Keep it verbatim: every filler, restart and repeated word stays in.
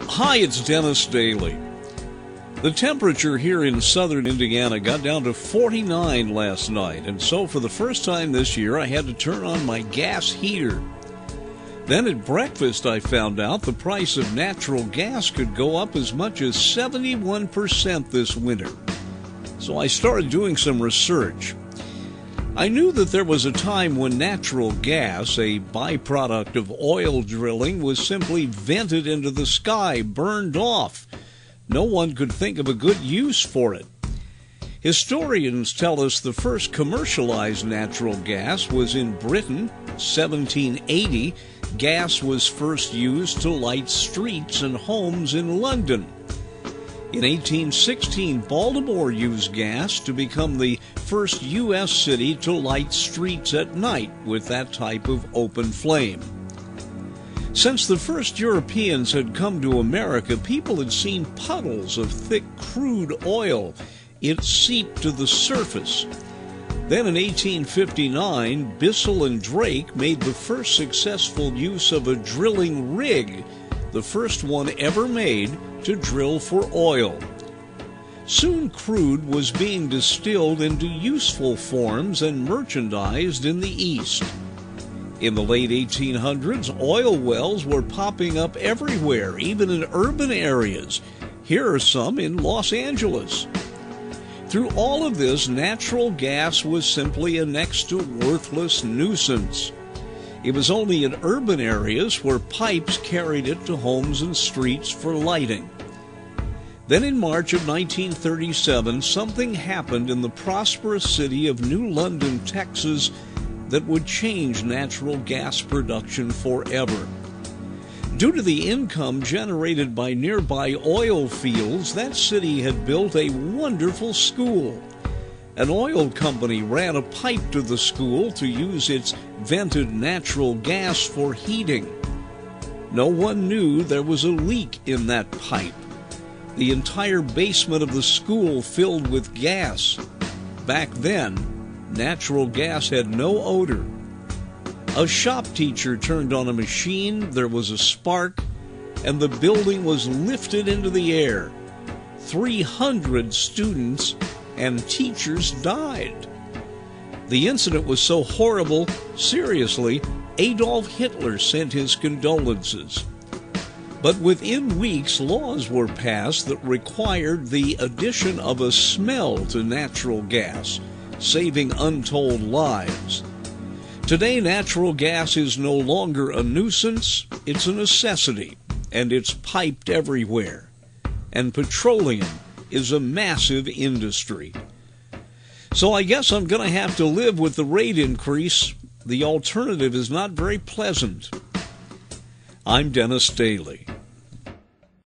Hi, it's Dennis Daly. The temperature here in southern Indiana got down to forty-nine last night, and so for the first time this year I had to turn on my gas heater. Then at breakfast I found out the price of natural gas could go up as much as seventy-one percent this winter. So I started doing some research. I knew that there was a time when natural gas, a byproduct of oil drilling, was simply vented into the sky, burned off. No one could think of a good use for it. Historians tell us the first commercialized natural gas was in Britain, seventeen eighty. Gas was first used to light streets and homes in London. In eighteen sixteen, Baltimore used gas to become the first U S city to light streets at night with that type of open flame. Since the first Europeans had come to America, people had seen puddles of thick crude oil. It seeped to the surface. Then in eighteen fifty-nine, Bissell and Drake made the first successful use of a drilling rig, the first one ever made to drill for oil. Soon crude was being distilled into useful forms and merchandised in the East. In the late eighteen hundreds, oil wells were popping up everywhere, even in urban areas. Here are some in Los Angeles. Through all of this, natural gas was simply a next to worthless nuisance. It was only in urban areas where pipes carried it to homes and streets for lighting. Then in March of nineteen thirty-seven, something happened in the prosperous city of New London, Texas, that would change natural gas production forever. Due to the income generated by nearby oil fields, that city had built a wonderful school. An oil company ran a pipe to the school to use its vented natural gas for heating. No one knew there was a leak in that pipe. The entire basement of the school filled with gas. Back then, natural gas had no odor. A shop teacher turned on a machine, there was a spark, and the building was lifted into the air. three hundred students and teachers died. The incident was so horrible, seriously, Adolf Hitler sent his condolences. But within weeks, laws were passed that required the addition of a smell to natural gas, saving untold lives. Today, natural gas is no longer a nuisance, it's a necessity, and it's piped everywhere. And petroleum is a massive industry. So I guess I'm going to have to live with the rate increase. The alternative is not very pleasant. I'm Dennis Daly.